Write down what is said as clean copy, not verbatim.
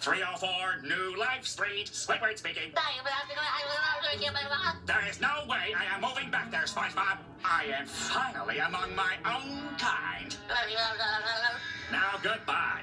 304 New Life Street, Squidward speaking. There is no way I am moving back there, SpongeBob. I am finally among my own kind. Now, goodbye.